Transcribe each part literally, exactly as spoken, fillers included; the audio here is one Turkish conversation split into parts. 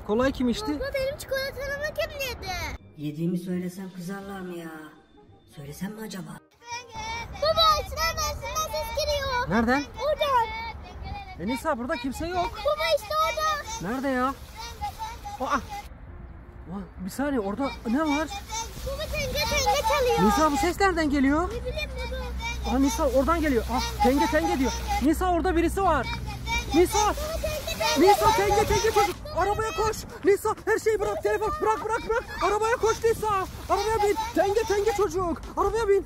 Kolayı kim içti? Baba benim çikolatamı kim yedi? Yediğimi söylesem kızarlar mı ya? Söylesem mi acaba? Baba içinden içinden ses geliyor. Nereden? Oradan. E Nisa burada kimse yok. Baba işte orada. Nerede ya? Aa. Bir saniye orada ne var? Baba tenge tenge çalıyor. Nisa bu ses nereden geliyor? Ne bileyim baba. Aa Nisa oradan geliyor. Aa tenge tenge diyor. Nisa orada birisi var. Nisa. Nisa tenge tenge çocuk. Arabaya koş. Nisa her şeyi bırak. Telefon bırak bırak bırak. Arabaya koş Nisa. Arabaya bin. Tenge tenge çocuk. Arabaya bin.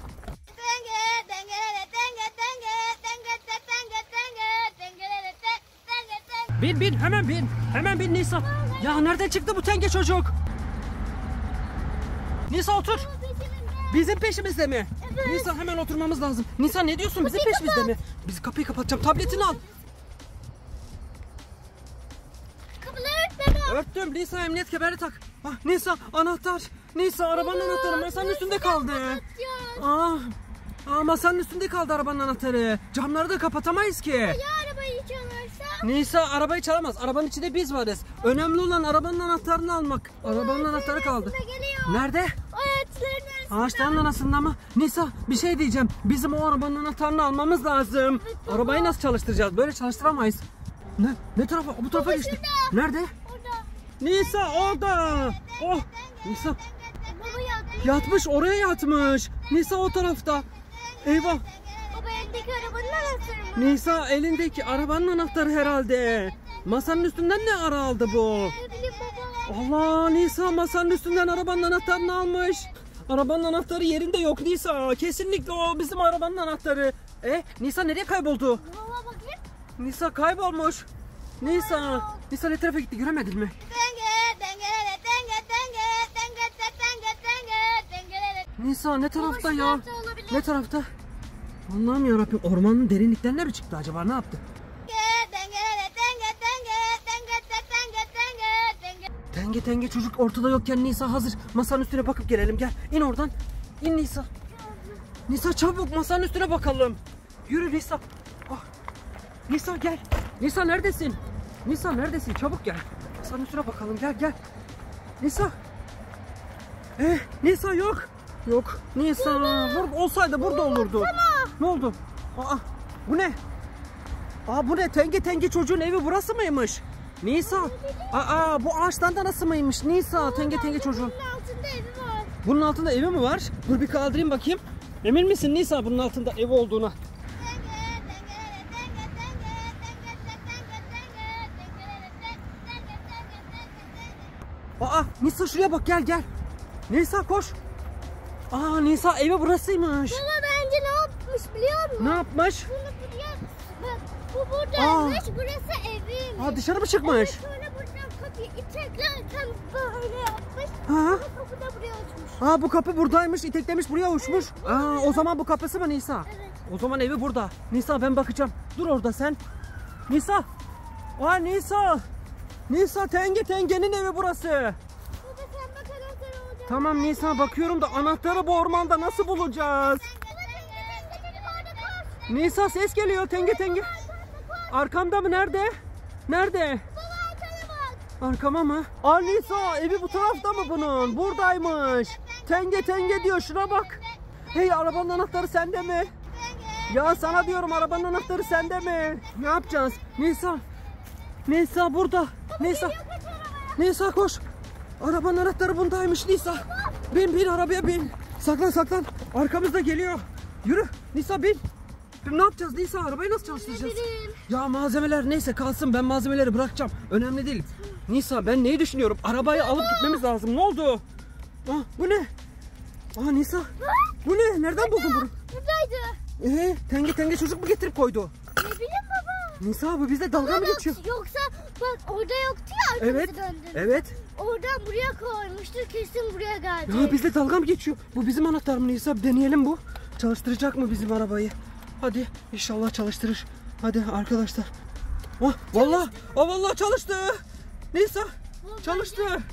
Bin bin hemen bin. Hemen bin Nisa. Ya nereden çıktı bu tenge çocuk? Nisa otur. Bizim peşimizde mi? Evet. Nisa hemen oturmamız lazım. Nisa ne diyorsun? Bizim Kapıyı peşimizde kapat. mi? Biz kapıyı kapatacağım. Tabletini al. Kapıları ört baba. Örttüm. Nisa emniyet kemeri tak. Ah, Nisa anahtar. Nisa arabanın Baba, anahtarı masanın üstünde kaldı. kapatacağız? Ah. Aa, masanın üstünde kaldı arabanın anahtarı. Camları da kapatamayız ki. Ya arabayı çalarsa? Nisa arabayı çalamaz. Arabanın içinde biz varız. Önemli olan arabanın anahtarını almak. Arabanın anahtarı kaldı. Geliyor. Nerede? Ağaçların arasında. Ağaçların arasında mı? Nisa bir şey diyeceğim. Bizim o arabanın anahtarını almamız lazım. Evet, baba. Arabayı nasıl çalıştıracağız? Böyle çalıştıramayız. Ne? Ne tarafa? Bu tarafa Baba, geçti. şurada. Nerede? Orada. Nisa orada. Oh. Nisa Baba yatmış. yatmış oraya yatmış. Nisa o tarafta. Eyvah. Baba elindeki arabanın anahtarı mı? Nisa elindeki arabanın anahtarı herhalde. Masanın üstünden ne ara aldı bu? Ne bileyim baba. Allah Nisa masanın üstünden arabanın anahtarını almış. Arabanın anahtarı yerinde yok Nisa. Kesinlikle o bizim arabanın anahtarı. E Nisa nereye kayboldu? Baba bakayım. Nisa kaybolmuş. Nisa. Nisa ne tarafa gitti göremedin mi? Nisa ne tarafta ya? tarafta olabilir. Ne tarafta? Allah'ım yarabbim ormanın derinliklerine mi çıktı acaba ne yaptı? Tenge tenge çocuk ortada yokken Nisa hazır. Masanın üstüne bakıp gelelim gel. İn oradan. İn Nisa. Nisa çabuk masanın üstüne bakalım. Yürü Nisa. Ah. Nisa gel. Nisa neredesin? Nisa neredesin? Çabuk gel. Masanın üstüne bakalım gel gel. Nisa. Eh, Nisa yok. Yok. Nisa. Burada olsaydı burada olurdu. Ne oldu? Aa, bu ne? Aa bu ne? Tenge tenge çocuğun evi burası mıymış? Nisa. Aa bu ağaçtan da nasıl mıymış? Nisa tenge tenge çocuğun. Bunun altında evi var. Bunun altında evi mi var? Dur bir kaldırayım bakayım. Emin misin Nisa bunun altında evi olduğuna? Aa Nisa şuraya bak gel gel. Nisa koş. Aa Nisa evi burasıymış. Baba bence ne yapmış biliyor musun? Ne yapmış? Bunu buraya bak, bu buradaymış, burası evim. Aa dışarı mı çıkmış? Sonra buradan kapıyı iteklerken böyle yapmış. Ha? Bu kapı da buraya açmış. Aa bu kapı buradaymış, iteklemiş buraya uçmuş. Aa o zaman bu kapısı mı Nisa? Evet. O zaman evi burada. Nisa ben bakacağım. Dur orada sen. Nisa. Aa Nisa. Nisa tenge tengenin evi burası. Baba sen bak anahtarı olacak. Tamam Nisa bakıyorum da anahtarı bu ormanda nasıl bulacağız? Nisa ses geliyor tenge tenge. Arkamda mı nerede? Nerede? Baba arkana bak. Arkama mı? Aa Nisa evi bu tarafta mı bunun? Buradaymış. Tenge tenge diyor şuna bak. Hey arabanın anahtarı sende mi? Ya sana diyorum arabanın anahtarı sende mi? Ne yapacağız? Nisa. Nisa burada. Nisa. Nisa koş. Arabanın anahtarı bundaymış Nisa. Bin bin arabaya bin. Saklan saklan. Arkamızda geliyor. Yürü Nisa bin. Ne yapacağız Nisa? Arabayı nasıl çalıştıracağız? Ya malzemeler neyse kalsın ben malzemeleri bırakacağım. Önemli değil. Nisa ben neyi düşünüyorum? Arabayı alıp gitmemiz lazım. Ne oldu? Ah, bu ne? Aa Nisa. Bu ne? Nereden buldun bunu? Buradaydı. Ee, tenge tenge çocuk mu getirip koydu? Ne bileyim baba. Nisa bu bizle dalga mı Baba, geçiyor? Yoksa bak orada yoktu ya arkamızı Evet. döndürdü. Evet. Oradan buraya koymuştur kesin buraya geldi. Ya bizle dalga mı geçiyor? Bu bizim anahtar mı Nisa? Bir deneyelim bu. Çalıştıracak mı bizim arabayı? Hadi inşallah çalıştırır. Hadi arkadaşlar. Oh vallahi, oh vallahi çalıştı. Nisa çalıştı.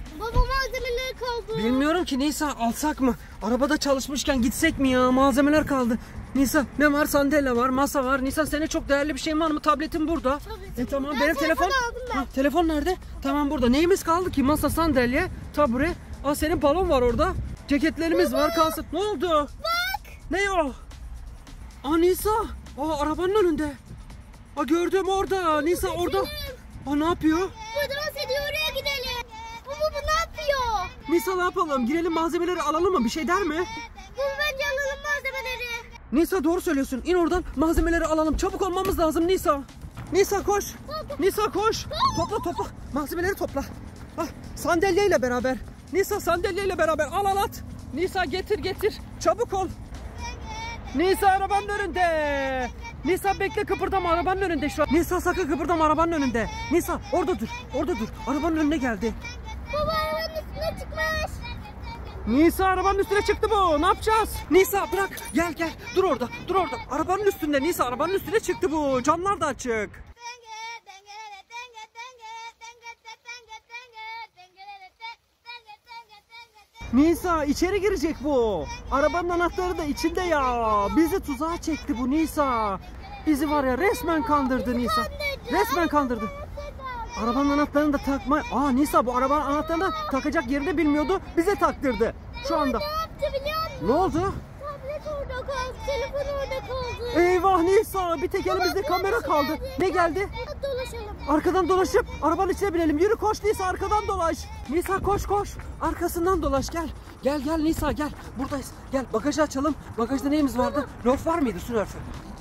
Baba malzemeleri kaldı. Bilmiyorum ki Nisa, alsak mı? Arabada çalışmışken gitsek mi ya? Malzemeler kaldı. Nisa ne var? Sandalye var, masa var. Nisa senin çok değerli bir şeyin var mı? Tabletin burada. Tabletim E tamam, burada. benim telefon. Telefonu aldım ben. Ha, telefon nerede? Tamam burada. Neyimiz kaldı ki? Masa, sandalye, tabure. Aa senin balon var orada. Ceketlerimiz var, kalsın. Ne oldu? Bak. Ne o? Aa Nisa. Aa arabanın önünde. Aa gördüm orada. Nisa orada. Aa ne yapıyor? Bu dans ediyor, oraya gidelim. Baba bu ne yapıyor? Nisa ne yapalım? Girelim, malzemeleri alalım mı? Bir şey der mi? Baba bence alalım malzemeleri. Nisa doğru söylüyorsun. İn oradan, malzemeleri alalım. Çabuk olmamız lazım Nisa. Nisa koş. Nisa koş. Topla topla. Malzemeleri topla. Ah, sandalyeyle beraber. Nisa sandalyeyle beraber al al at. Nisa getir getir. Çabuk ol. Nisa arabanın önünde. Nisa bekle, kıpırdama, arabanın önünde şu an. Nisa sakın kıpırdama, arabanın önünde. Nisa orada dur. Orada dur. Arabanın önüne geldi. Baba arabanın üstüne çıkmış. Nisa arabanın üstüne çıktı bu. Ne yapacağız? Nisa bırak. Gel gel. Dur orada. Dur orada. Arabanın üstünde Nisa. Arabanın üstüne çıktı bu. Camlar da açık. Nisa içeri girecek bu. Arabanın anahtarı da içinde ya. Bizi tuzağa çekti bu Nisa. Bizi var ya resmen kandırdı Nisa. Resmen kandırdı. Arabanın anahtarını da takma. Aa Nisa bu arabanın anahtarını takacak yerini bilmiyordu. Bize taktırdı. Şu anda. Ne yaptı biliyor musun? Ne oldu? Tablet orada kaldı, telefon orada kaldı. Eyvah Nisa, bir tek elimizde kamera kaldı. Ne geldi? Hadi dolaşalım. Arkadan dolaşıp arabanın içine binelim. Yürü koş Nisa, arkadan dolaş. Nisa koş koş. Arkasından dolaş gel. Gel gel Nisa gel. Buradayız. Gel bagajı açalım. Bagajda neyimiz vardı? Lörf var mıydı? Su lörfü.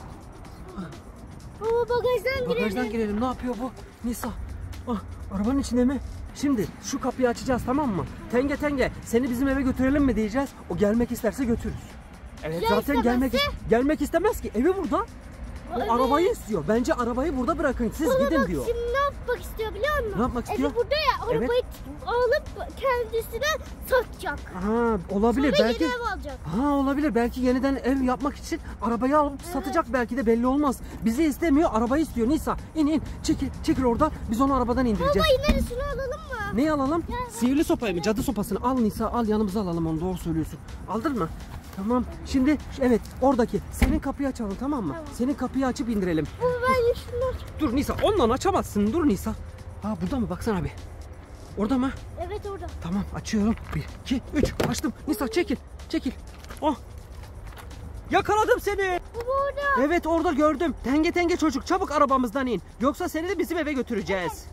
Baba bagajdan girelim. Bagajdan girelim. Ne yapıyor bu? Nisa. Ah, arabanın içinde mi? Şimdi şu kapıyı açacağız, tamam mı? Tenge tenge seni bizim eve götürelim mi diyeceğiz. O gelmek isterse götürürüz. Evet Ya zaten gelmek istemezse? gelmek istemez ki. Evi burada. O Evet. arabayı istiyor. Bence arabayı burada bırakın. Siz Baba gidin bak diyor. şimdi ne yapmak istiyor biliyor musun? Ne yapmak istiyor? Evi burada ya, Evet. arabayı alıp kendisine satacak. Ha olabilir Sonra belki. yeni ev alacak. Ha olabilir belki yeniden ev yapmak için arabayı alıp satacak, belki de belli olmaz. Bizi istemiyor, arabayı istiyor. Nisa in in çekil çekil oradan, biz onu arabadan indireceğiz. Baba ineriz, şunu alalım mı? Neyi alalım? Sihirli sopayı mı? Cadı sopasını al Nisa, al yanımıza alalım onu, doğru söylüyorsun. Aldın mı? Tamam. Şimdi evet oradaki senin kapıyı açalım, tamam mı? Tamam. Senin kapıyı açıp indirelim. Baba ben şunu aç. Dur Nisa, ondan açamazsın. Dur Nisa. Ha burada mı? Baksana bir. Orada mı? Evet orada. Tamam açıyorum. Bir, iki, üç. Açtım. Nisa çekil. Çekil. Oh. Yakaladım seni. Baba orada. Evet orada gördüm. Tenge tenge çocuk, çabuk arabamızdan in. Yoksa seni de bizim eve götüreceğiz.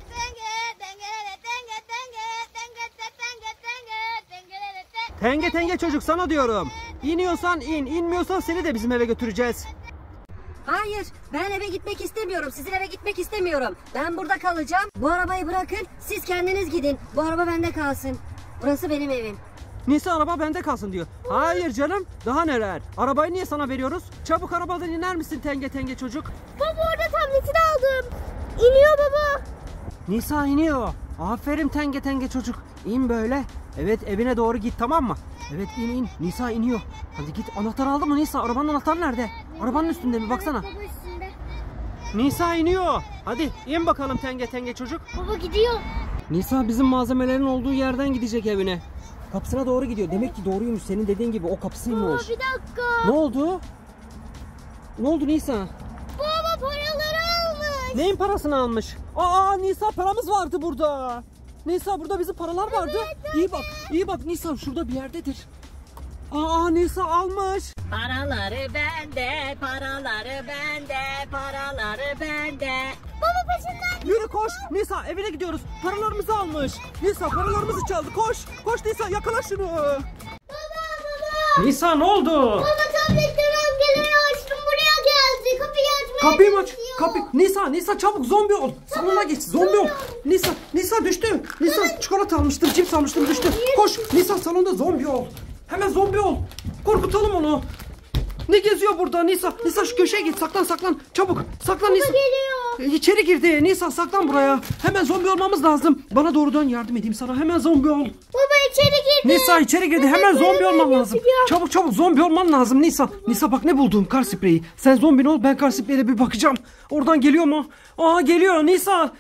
Tenge tenge çocuk sana diyorum. İniyorsan in, inmiyorsan seni de bizim eve götüreceğiz. Hayır, ben eve gitmek istemiyorum. Sizin eve gitmek istemiyorum. Ben burada kalacağım. Bu arabayı bırakın, siz kendiniz gidin. Bu araba bende kalsın. Burası benim evim. Nisa araba bende kalsın diyor. Hayır canım, daha neler. Arabayı niye sana veriyoruz? Çabuk arabadan iner misin tenge tenge çocuk? Baba orada tabletini aldım. İniyor baba. Nisa iniyor. Aferin tenge tenge çocuk. İn böyle. Evet evine doğru git, tamam mı? Evet in in. Nisa iniyor. Hadi git, anahtar aldın mı Nisa? Arabanın anahtarı nerede? Arabanın üstünde mi? Baksana. Evet, baba üstünde. Nisa iniyor. Hadi in bakalım tenge tenge çocuk. Baba gidiyor. Nisa bizim malzemelerin olduğu yerden gidecek evine. Kapısına doğru gidiyor. Demek ki doğruymuş. Senin dediğin gibi o Baba kapısıymış. bir dakika. Ne oldu? Ne oldu Nisa? Baba paraları almış. Neyin parasını almış? Aa Nisa paramız vardı burada. Nisa burada bizim paralar vardı. İyi bak, iyi bak Nisa şurada bir yerdedir. Aa Nisa almış. Paraları bende, paraları bende, paraları bende. Baba peşinden. Yürü koş. Nisa evine gidiyoruz. Paralarımızı almış. Nisa paralarımızı çaldı. Koş. Koş Nisa, yakala şunu. Baba baba. Nisa ne oldu? Baba tabletleri amcaları açtım, buraya geldi. Kapıyı açmaya Kapıyı mı aç? çalışıyor. Kapı. Nisa, Nisa çabuk zombi ol. Salona geç. Zombi ol. Nisa, Nisa düştü. Nisa çikolata almıştım, cips almıştım, düştü. Koş. Nisa salonda zombi ol. Hemen zombi ol. Korkutalım onu. Ne geziyor burada Nisa? Nisa şu köşeye git. Saklan saklan. Çabuk. Saklan Nisa. Geliyor. E, İçeri girdi. Nisa saklan buraya. Hemen zombi olmamız lazım. Bana doğru dön, yardım edeyim sana. Hemen zombi ol. Baba içeri girdi. Nisa içeri girdi. Hemen zombi olman lazım. Çabuk çabuk zombi olman lazım Nisa. Nisa bak ne buldum, kar spreyi. Sen zombi ol, ben kar spreyiyle bir bakacağım. Oradan geliyor mu? Aa geliyor Nisa.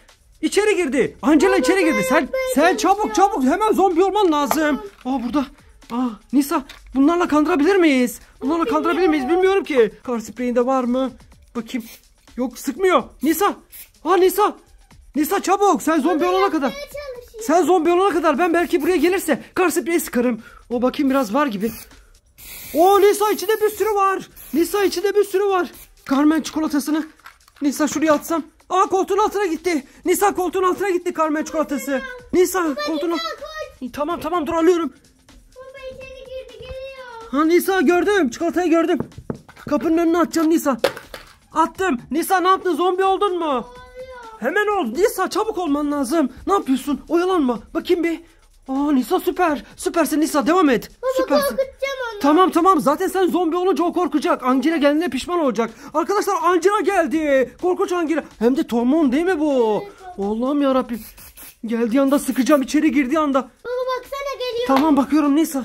İçeri girdi. Angela içeri girdi. Sen sen çabuk çabuk hemen zombi olman lazım. Aa burada. Aa Nisa bunlarla kandırabilir miyiz? Bunlarla kandırabilir miyiz bilmiyorum ki. Kar spreyinde var mı? Bakayım. Yok sıkmıyor. Nisa. Aa Nisa. Nisa çabuk sen zombi olana kadar. Sen zombi olana kadar ben belki buraya gelirse kar spreyi sıkarım. O bakayım biraz var gibi. Oo Nisa içinde bir sürü var. Nisa içinde bir sürü var. Carmen çikolatasını. Nisa şuraya atsam. Aa koltuğun altına gitti. Nisa koltuğun altına gitti Carmen çikolatası. Nisa koltuğun altına. Tamam tamam dur alıyorum. Baba içeri girdi geliyor. Ha Nisa gördüm. Çikolatayı gördüm. Kapının önüne atacağım Nisa. Attım. Nisa ne yaptın? Zombi oldun mu? Oluyor. Hemen ol. Nisa çabuk olman lazım. Ne yapıyorsun? Oyalanma. Bakayım bir. Aa Nisa süper. Süpersin Nisa devam et. Baba Süpersin. korkutacağım onu. Tamam tamam zaten sen zombi olunca o korkacak. Angela geldiğinde pişman olacak. Arkadaşlar Angela geldi. Korkunç Angela. Hem de Tomon değil mi bu? Allah'ım yarabbim. Geldiği anda sıkacağım içeri girdiği anda. Baba baksana geliyor. Tamam bakıyorum Nisa.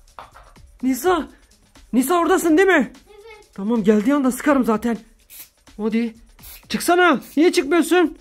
Nisa. Nisa oradasın değil mi? Evet. Tamam geldiği anda sıkarım zaten. Hadi. Çıksana. Niye çıkmıyorsun?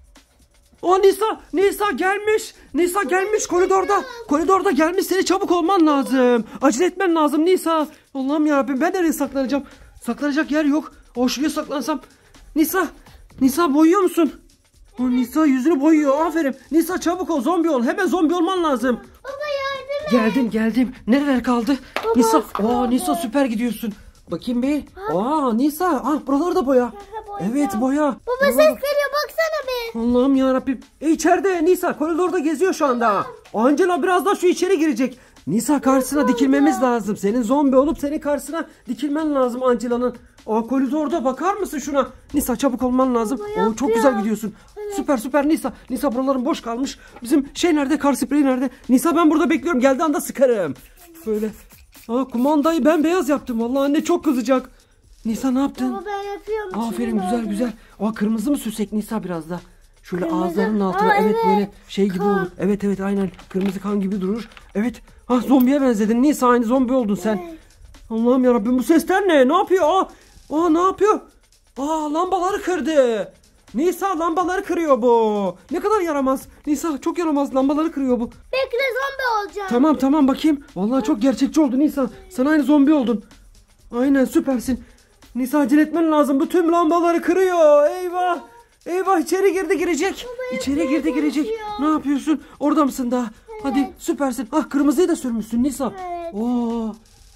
O Nisa. Nisa gelmiş. Nisa gelmiş koridorda. Koridorda gelmiş. Seni çabuk olman lazım. Acele etmen lazım Nisa. Allah'ım yarabbim ben nereye saklanacağım? Saklanacak yer yok. O şuraya saklansam. Nisa. Nisa boyuyor musun? O Nisa yüzünü boyuyor. Aferin. Nisa çabuk ol. Zombi ol. Hemen zombi olman lazım. Baba yardım et. Geldim geldim. Nereler kaldı? Baba, Nisa. az kaldı. Aa Nisa süper gidiyorsun. Bakayım bir. Aa Nisa. Ah buraları da boya. boya. Evet boya. Baba ses Buralar- geliyor baksana bir. Allah'ım yarabbim. E içeride Nisa koridorda geziyor şu anda. Angela birazdan şu içeri girecek. Nisa karşısına dikilmemiz lazım. Senin zombi olup senin karşısına dikilmen lazım Angela'nın. O koridorda bakar mısın şuna? Nisa çabuk olman lazım. Oo, çok güzel gidiyorsun. Süper süper Nisa. Nisa buraların boş kalmış. Bizim şey nerede? Kar spreyi nerede? Nisa ben burada bekliyorum. Geldiği anda sıkarım. Böyle. Aa, kumandayı ben beyaz yaptım. Vallahi anne çok kızacak. Nisa ne yaptın? Baba ben yapıyorum. Aferin Şimdi güzel oldu. güzel. Aa kırmızı mı sürsek Nisa biraz da? Şöyle Kırmızı. ağızlarının altına Aa, evet, evet. böyle şey gibi Kan. olur. Evet evet aynen kırmızı kan gibi durur. Evet. Ha zombiye benzedin. Nisa aynı zombi oldun sen. Evet. Allah'ım yarabbim bu sesler ne? Ne yapıyor? Aa, aa ne yapıyor? Aa lambaları kırdı. Nisa lambaları kırıyor bu. Ne kadar yaramaz. Nisa çok yaramaz lambaları kırıyor bu. Bekle zombi olacağım. Tamam tamam bakayım. Vallahi çok gerçekçi oldu Nisa. Sen aynı zombi oldun. Aynen süpersin. Nisa acele etmen lazım. Bu tüm lambaları kırıyor. Eyvah. Eyvah içeri girdi girecek. İçeri girdi girecek. Ne yapıyorsun? Orada mısın daha? Hadi süpersin. Ah kırmızıyı da sürmüşsün Nisa. Evet. Oo.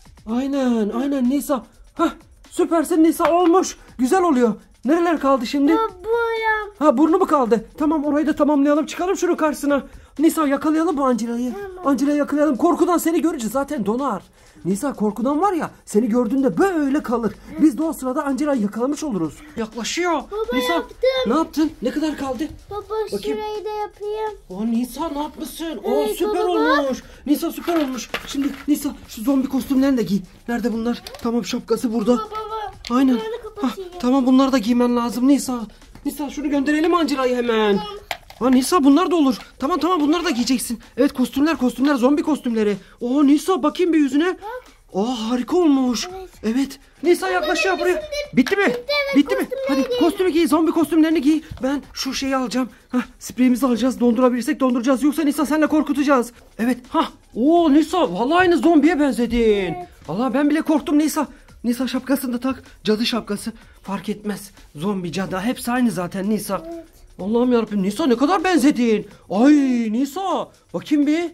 Aynen aynen Nisa. Hah süpersin Nisa olmuş. Güzel oluyor. Nereler kaldı şimdi? Babam. Ha burnu mu kaldı? Tamam orayı da tamamlayalım. Çıkalım şunu karşısına. Nisa yakalayalım bu Angela'yı. Angela'yı yakalayalım. Korkudan seni görünce zaten donar. Nisa korkudan var ya seni gördüğünde böyle kalır. Biz de o sırada Angela'yı yakalamış oluruz. Yaklaşıyor. Baba, Nisa yaptım. ne yaptın? Ne kadar kaldı? Baba Bakayım. şurayı da yapayım. O Nisa ne yapmışsın? O Evet, süper baba. olmuş. Nisa süper olmuş. Şimdi Nisa şu zombi kostümlerini de giy. Nerede bunlar? Tamam şapkası burada. Baba baba. Aynen. bunları Hah, kapatayım. tamam bunları da giymen lazım Nisa. Nisa şunu gönderelim Angela'yı hemen. Ha Nisa bunlar da olur. Tamam tamam bunları da giyeceksin. Evet kostümler kostümler zombi kostümleri. Oo Nisa bakayım bir yüzüne. Oo harika olmuş. Evet. Evet. Nisa yaklaşıyor buraya. Bitti mi? evet, Bitti mi? kostümleri Hadi giy. kostümü giy zombi kostümlerini giy. Ben şu şeyi alacağım. Hah spreyimizi alacağız. Dondurabilirsek donduracağız. Yoksa Nisa senle korkutacağız. Evet. Hah. Oo Nisa vallahi aynı zombiye benzedin. Evet. Vallahi ben bile korktum Nisa. Nisa şapkasını da tak. Cadı şapkası. Fark etmez. Zombi, cadı hepsi aynı zaten Nisa. Evet. Allah'ım yarabbim Nisa ne kadar benzedin. Ay Nisa. Bakayım bir.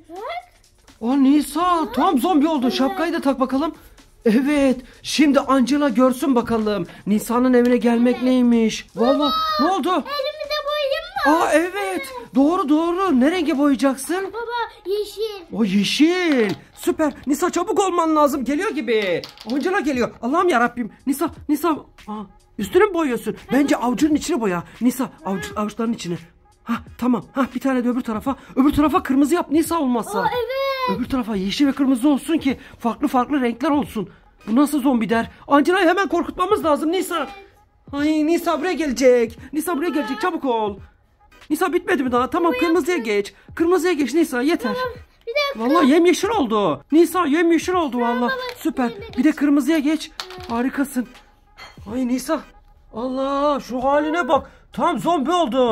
Aa Nisa tam zombi oldun. Şapkayı da tak bakalım. Evet. Şimdi Angela görsün bakalım. Nisa'nın evine gelmek neymiş. Vallahi ne oldu? Elimi de boyayayım mı? Aa evet. Doğru doğru. Ne renge boyayacaksın? Baba yeşil. O yeşil. Süper. Nisa çabuk olman lazım. Geliyor gibi. Angela geliyor. Allah'ım yarabbim. Nisa, Nisa. Aa, üstünü mü boyuyorsun? Bence avucunun içini boya. Nisa, avuç, avuçların içini. Ha tamam. Ha bir tane de öbür tarafa. Öbür tarafa kırmızı yap Nisa olmazsa. Aa, evet. Öbür tarafa yeşil ve kırmızı olsun ki farklı farklı renkler olsun. Bu nasıl zombi der? Angela'yı hemen korkutmamız lazım Nisa. Ay Nisa buraya gelecek. Nisa buraya gelecek çabuk ol. Nisa bitmedi mi daha? Tamam kırmızıya geç. Kırmızıya geç Nisa yeter. Bir de Vallahi yemyeşil oldu. Nisa yemyeşil oldu vallahi. Süper. Bir de kırmızıya geç. Harikasın. Ay Nisa. Allah şu haline bak. Tam zombi oldun.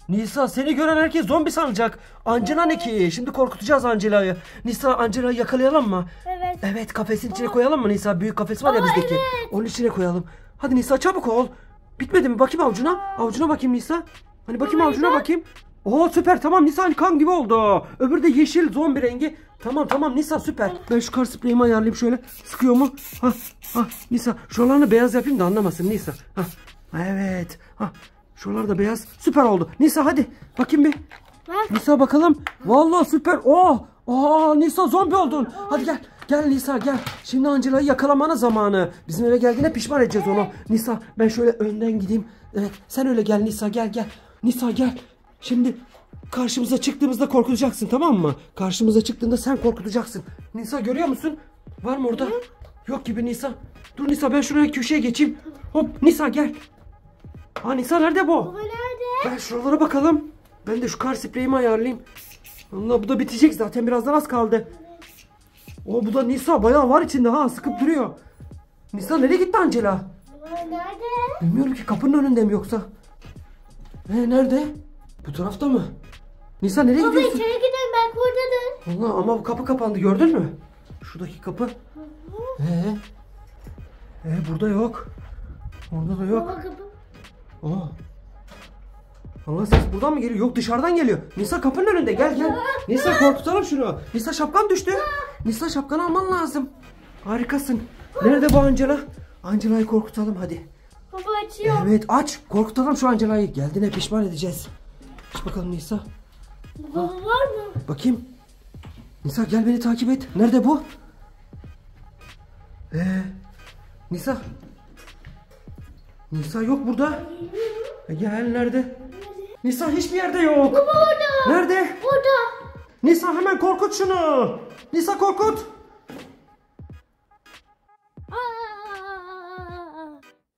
Nisa seni gören herkes zombi sanacak. Angela ne ki? Şimdi korkutacağız Angela'yı. Nisa Angela'yı yakalayalım mı? Evet. Evet kafesin içine koyalım mı Nisa? Büyük kafes var ya bizdeki. evet. Onun içine koyalım. Hadi Nisa çabuk ol. Bitmedi mi? Bakayım avucuna. Avucuna bakayım Nisa. Hani bakayım Baba, avucuna bak. bakayım. Oo süper tamam Nisa hani kan gibi oldu. Öbürü de yeşil zombi rengi. Tamam tamam Nisa süper. Ben şu kar spreyimi ayarlayayım şöyle. Sıkıyor mu? Ha ha Nisa şuralarını beyaz yapayım da anlamasın Nisa. Ha evet. Ha şuralar da beyaz. Süper oldu. Nisa hadi bakayım bir. Bak. Nisa bakalım. Vallahi süper. Oh! Aa Nisa zombi oldun. Hadi gel. Gel Nisa gel. Şimdi Angela'yı yakalamana zamanı. Bizim eve geldiğine pişman edeceğiz onu. Nisa ben şöyle önden gideyim. Evet sen öyle gel Nisa gel gel. Nisa gel. Şimdi karşımıza çıktığımızda korkutacaksın tamam mı? Karşımıza çıktığında sen korkutacaksın. Nisa görüyor musun? Var mı orada? Yok gibi Nisa. Dur Nisa ben şuraya köşeye geçeyim. Hop Nisa gel. Aa Nisa nerede bu? Baba nerede? Ben şuralara bakalım. Ben de şu kar spreyimi ayarlayayım. Allah bu da bitecek zaten birazdan az kaldı. O bu da Nisa bayağı var içinde ha sıkıp duruyor. Nisa nereye gitti Angela? Baba nerede? Bilmiyorum ki kapının önünde mi yoksa? Ee, nerede? Bu tarafta mı? Nisa nereye Baba gidiyorsun? içeri gidelim belki oradadır. Allah ama bu kapı kapandı gördün mü? Şuradaki kapı. Ee, ee burada yok. Orada da yok. Baba kapı. Aa. Allah ses buradan mı geliyor? Yok dışarıdan geliyor. Nisa kapının önünde gel gel. Nisa korkutalım şunu. Nisa şapkan düştü. Nisa şapkanı alman lazım. Harikasın. Nerede bu Angela? Angela'yı korkutalım hadi. Baba açıyor. Evet aç. Korkutalım şu Angela'yı. Geldiğine pişman edeceğiz. Aç bakalım Nisa. Baba var mı? Bakayım. Nisa gel beni takip et. Nerede bu? Ee, Nisa. Nisa yok burada. E gel nerede? Nisa hiçbir yerde yok. Baba orada. Nerede? Orada. Nisa hemen korkut şunu. Nisa korkut. Aa.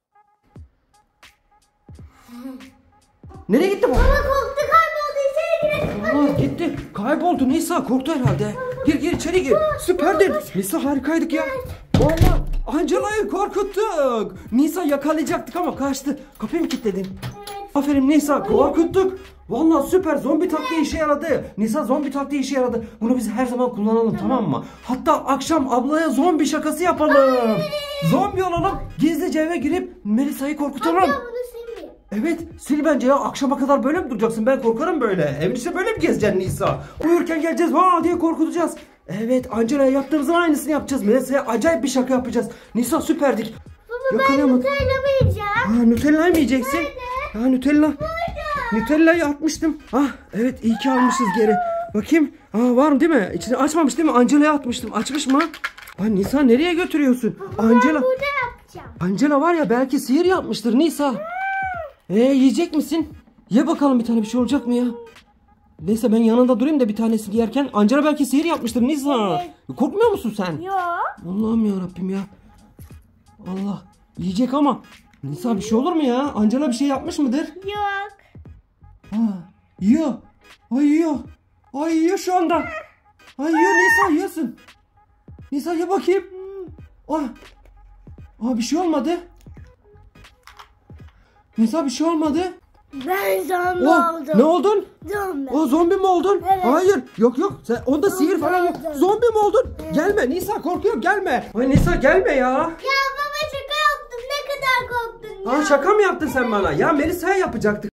Nereye gitti bu? Baba korktu kayboldu içeri girelim. Allah gitti. Kayboldu Nisa. Korktu herhalde. Gir gir içeri gir. Süperdin. Nisa harikaydık ya. Vallahi Angela'yı korkuttuk. Nisa yakalayacaktık ama kaçtı. Kapıyı mı kilitledin? Aferin Nisa korkuttuk. Vallahi süper zombi taktiği işe yaradı. Nisa zombi taktiği işe yaradı. Bunu biz her zaman kullanalım tamam mı? Hatta akşam ablaya zombi şakası yapalım. Zombi olalım. Gizlice eve girip Melisa'yı korkutalım. Abla bunu sildi. Evet sil bence ya akşama kadar böyle mi duracaksın? Ben korkarım böyle. Evin içinde böyle mi gezeceksin Nisa? Uyurken geleceğiz ha diye korkutacağız. Evet Angela'ya yaptığımızın aynısını yapacağız. Melisa'ya acayip bir şaka yapacağız. Nisa süperdik. Baba ben Yakalayamadık. Nutella mı yiyeceğim? Ha Nutella'yı mı yiyeceksin? Nerede? Ha Nutella. Burada. Nutella'yı atmıştım. Ah evet iyi ki almışız geri. Bakayım. Ha var mı değil mi? İçini açmamış değil mi? Angela'ya atmıştım. Açmış mı? Ha Nisa nereye götürüyorsun? Angela. Ben burada yapacağım. Angela var ya belki sihir yapmıştır Nisa. Ee yiyecek misin? Ye bakalım bir tane bir şey olacak mı ya? Neyse ben yanında durayım da bir tanesini yerken. Angela belki sihir yapmıştır Nisa. Evet. Korkmuyor musun sen? Yok. Allah'ım ya Rabbim ya. Allah yiyecek ama. Nisa bir şey olur mu ya? Angela bir şey yapmış mıdır? Yok. Ha, yiyor. Ay yiyor. Ay yiyor şu anda. Ay yiyor Nisa yiyorsun. Nisa ye bakayım. Ah. Aa bir şey olmadı. Nisa bir şey olmadı. Ben zombi Oh, oldum. ne oldun? Zombi. O zombi mi oldun? Evet. Hayır. Yok yok. Sen onda sihir falan yok. oldum. Zombi mi oldun? Gelme Nisa korkuyorum gelme. Ay Nisa gelme ya. Ya baba şaka yaptım. Ne kadar korktun ya. Aa şaka mı yaptın sen bana? Ya Melisa'ya yapacaktık.